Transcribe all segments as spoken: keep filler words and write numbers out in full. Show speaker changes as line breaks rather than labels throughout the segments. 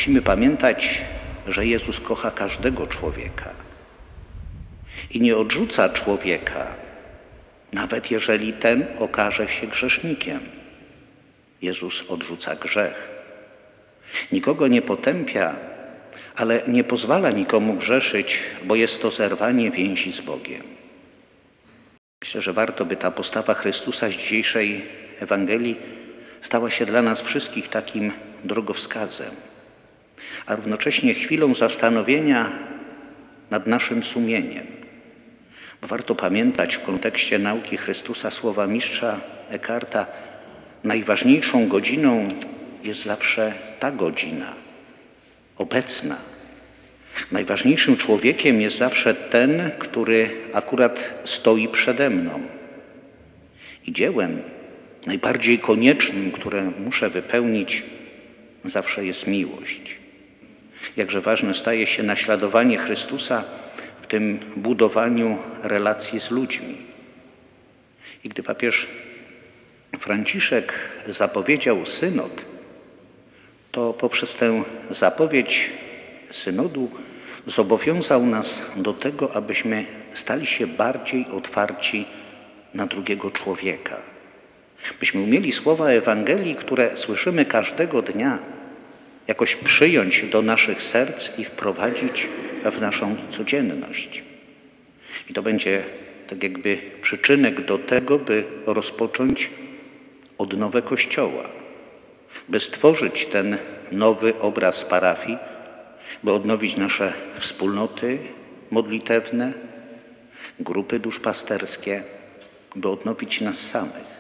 Musimy pamiętać, że Jezus kocha każdego człowieka i nie odrzuca człowieka, nawet jeżeli ten okaże się grzesznikiem. Jezus odrzuca grzech. Nikogo nie potępia, ale nie pozwala nikomu grzeszyć, bo jest to zerwanie więzi z Bogiem. Myślę, że warto, by ta postawa Chrystusa z dzisiejszej Ewangelii stała się dla nas wszystkich takim drogowskazem, a równocześnie chwilą zastanowienia nad naszym sumieniem. Bo warto pamiętać w kontekście nauki Chrystusa słowa mistrza Eckharta: najważniejszą godziną jest zawsze ta godzina, obecna. Najważniejszym człowiekiem jest zawsze ten, który akurat stoi przede mną. I dziełem najbardziej koniecznym, które muszę wypełnić, zawsze jest miłość. Jakże ważne staje się naśladowanie Chrystusa w tym budowaniu relacji z ludźmi. I gdy papież Franciszek zapowiedział synod, to poprzez tę zapowiedź synodu zobowiązał nas do tego, abyśmy stali się bardziej otwarci na drugiego człowieka. Byśmy umieli słowa Ewangelii, które słyszymy każdego dnia, jakoś przyjąć do naszych serc i wprowadzić w naszą codzienność. I to będzie tak jakby przyczynek do tego, by rozpocząć odnowę Kościoła, by stworzyć ten nowy obraz parafii, by odnowić nasze wspólnoty modlitewne, grupy duszpasterskie, by odnowić nas samych.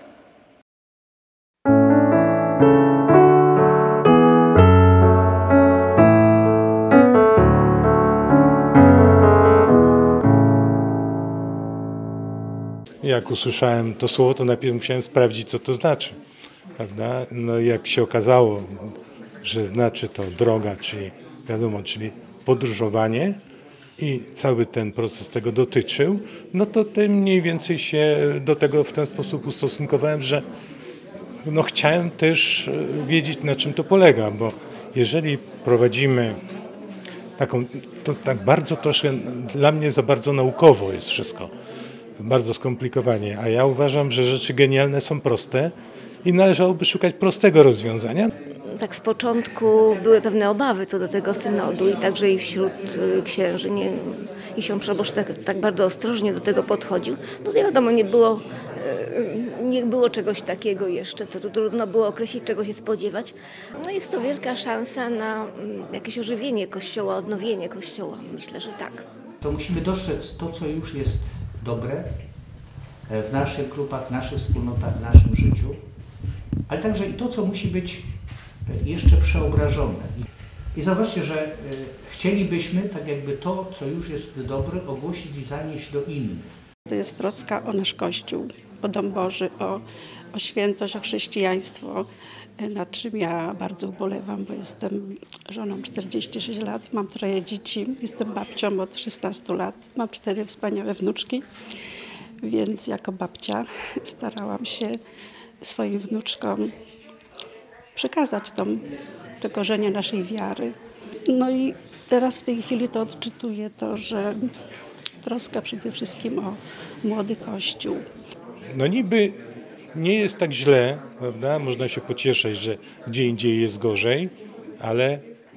Jak usłyszałem to słowo, to najpierw musiałem sprawdzić, co to znaczy, prawda? No jak się okazało, że znaczy to droga, czyli wiadomo, czyli podróżowanie i cały ten proces tego dotyczył, no to tym mniej więcej się do tego w ten sposób ustosunkowałem, że no chciałem też wiedzieć, na czym to polega, bo jeżeli prowadzimy taką, to tak bardzo troszkę, dla mnie za bardzo naukowo jest wszystko, bardzo skomplikowanie, a ja uważam, że rzeczy genialne są proste i należałoby szukać prostego rozwiązania.
Tak z początku były pewne obawy co do tego synodu i także i wśród księży. Nie, i ksiądz proboszcz tak, tak bardzo ostrożnie do tego podchodził. No to wiadomo, nie było, nie było czegoś takiego jeszcze, to trudno było określić, czego się spodziewać. No jest to wielka szansa na jakieś ożywienie Kościoła, odnowienie Kościoła. Myślę, że tak.
To musimy dostrzec to, co już jest dobre w naszych grupach, w naszych wspólnotach, w naszym życiu, ale także i to, co musi być jeszcze przeobrażone. I zauważcie, że chcielibyśmy tak jakby to, co już jest dobre, ogłosić i zanieść do innych.
To jest troska o nasz Kościół, o dom Boży, o, o świętość, o chrześcijaństwo, nad czym ja bardzo ubolewam, bo jestem żoną czterdzieści sześć lat, mam troje dzieci, jestem babcią od szesnastu lat, mam cztery wspaniałe wnuczki, więc jako babcia starałam się swoim wnuczkom przekazać tą, te korzenie naszej wiary. No i teraz w tej chwili to odczytuję to, że troska przede wszystkim o młody Kościół.
No niby nie jest tak źle, prawda? Można się pocieszyć, że gdzie indziej jest gorzej, ale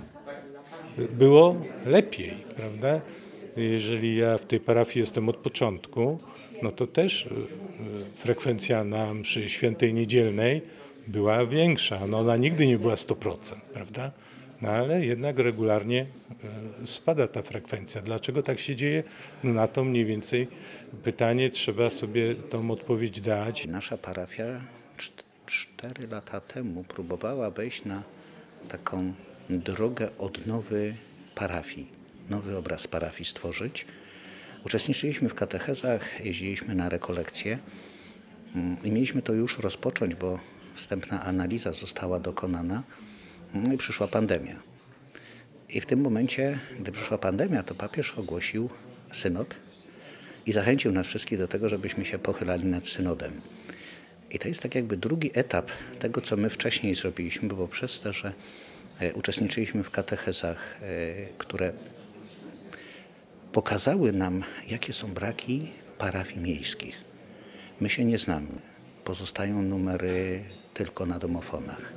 było lepiej, prawda? Jeżeli ja w tej parafii jestem od początku, no to też frekwencja na mszy świętej niedzielnej była większa. No ona nigdy nie była sto procent, prawda? No ale jednak regularnie spada ta frekwencja. Dlaczego tak się dzieje? No na to mniej więcej pytanie trzeba sobie tą odpowiedź dać.
Nasza parafia cztery lata temu próbowała wejść na taką drogę odnowy parafii, nowy obraz parafii stworzyć. Uczestniczyliśmy w katechezach, jeździliśmy na rekolekcje i mieliśmy to już rozpocząć, bo wstępna analiza została dokonana, no i przyszła pandemia. I w tym momencie, gdy przyszła pandemia, to papież ogłosił synod i zachęcił nas wszystkich do tego, żebyśmy się pochylali nad synodem. I to jest tak jakby drugi etap tego, co my wcześniej zrobiliśmy, bo przez to, że e, uczestniczyliśmy w katechezach, e, które pokazały nam, jakie są braki parafii miejskich. My się nie znamy. Pozostają numery tylko na domofonach.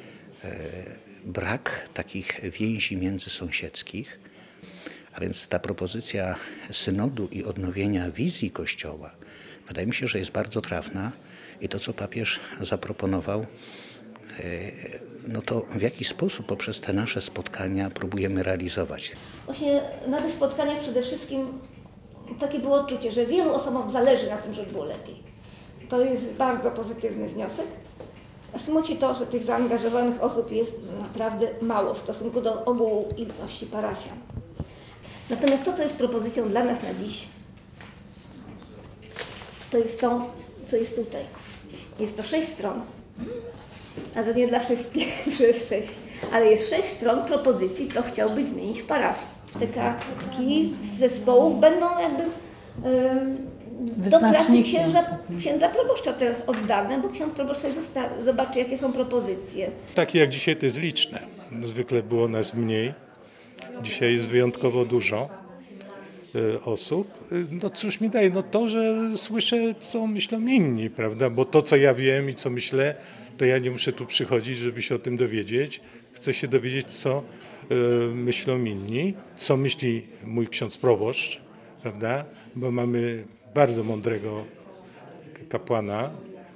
Brak takich więzi międzysąsiedzkich, a więc ta propozycja synodu i odnowienia wizji Kościoła wydaje mi się, że jest bardzo trafna i to, co papież zaproponował, no to w jaki sposób poprzez te nasze spotkania próbujemy realizować.
Właśnie na tych spotkaniach przede wszystkim takie było odczucie, że wielu osobom zależy na tym, żeby było lepiej. To jest bardzo pozytywny wniosek. A smuci to, że tych zaangażowanych osób jest naprawdę mało w stosunku do ogółu ilości parafian. Natomiast to, co jest propozycją dla nas na dziś, to jest to, co jest tutaj. Jest to sześć stron, a to nie dla wszystkich, że jest sześć, ale jest sześć stron propozycji, co chciałby zmienić w parafii. Te kartki z zespołów będą jakby yy, do pracy księdza, księdza proboszcza teraz oddane, bo ksiądz proboszcz sobie zosta- zobaczy, jakie są propozycje.
Takie jak dzisiaj to jest liczne. Zwykle było nas mniej. Dzisiaj jest wyjątkowo dużo y, osób. Y, no cóż mi daje? No to, że słyszę, co myślą inni, prawda? Bo to, co ja wiem i co myślę, to ja nie muszę tu przychodzić, żeby się o tym dowiedzieć. Chcę się dowiedzieć, co y, myślą inni, co myśli mój ksiądz proboszcz, prawda? Bo mamy bardzo mądrego kapłana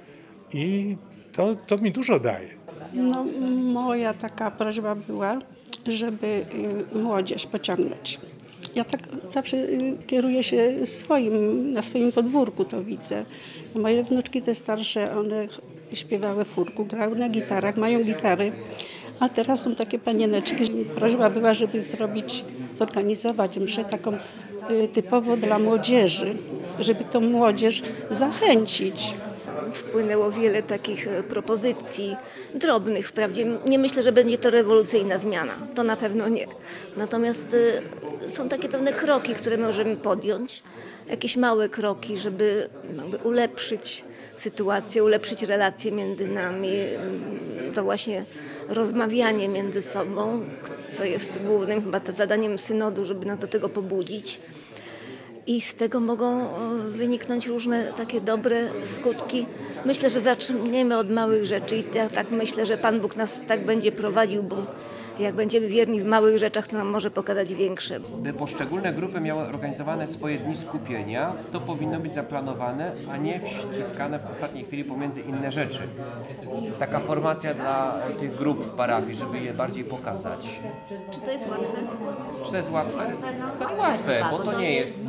i to, to mi dużo daje.
No, moja taka prośba była, żeby y, młodzież pociągnąć. Ja tak zawsze y, kieruję się swoim, na swoim podwórku to widzę. Moje wnuczki te starsze, one śpiewały w chórku, grały na gitarach, mają gitary, a teraz są takie panieneczki. Prośba była, żeby zrobić, zorganizować mszę taką y, typowo dla młodzieży, żeby tą młodzież zachęcić.
Wpłynęło wiele takich propozycji drobnych wprawdzie. Nie myślę, że będzie to rewolucyjna zmiana. To na pewno nie. Natomiast y, są takie pewne kroki, które możemy podjąć. Jakieś małe kroki, żeby jakby ulepszyć sytuację, ulepszyć relacje między nami. To właśnie rozmawianie między sobą, co jest głównym chyba zadaniem synodu, żeby nas do tego pobudzić. I z tego mogą wyniknąć różne takie dobre skutki. Myślę, że zaczniemy od małych rzeczy i ja tak myślę, że Pan Bóg nas tak będzie prowadził, bo jak będziemy wierni w małych rzeczach, to nam może pokazać większe.
By poszczególne grupy miały organizowane swoje dni skupienia, to powinno być zaplanowane, a nie wciskane w ostatniej chwili pomiędzy inne rzeczy. Taka formacja dla tych grup w parafii, żeby je bardziej pokazać.
Czy to jest łatwe?
Czy to jest łatwe? To nie łatwe, bo to nie jest...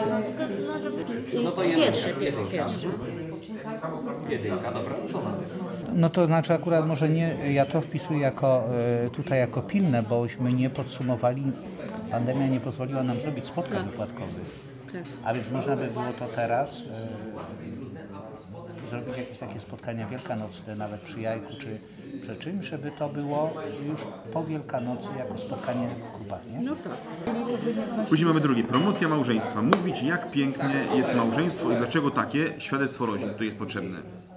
No to jedynka, jedynka. Jedynka, dobra.
No to znaczy akurat może nie, ja to wpisuję jako, tutaj jako pilne, bośmy nie podsumowali, pandemia nie pozwoliła nam zrobić spotkań układkowych, a więc można by było to teraz e, zrobić jakieś takie spotkania wielkanocne, nawet przy jajku czy przy czymś, żeby to było już po Wielkanocy jako spotkanie grupa, nie? No tak.
Później mamy drugie, promocja małżeństwa. Mówić, jak pięknie jest małżeństwo i dlaczego takie świadectwo rodzin tu jest potrzebne.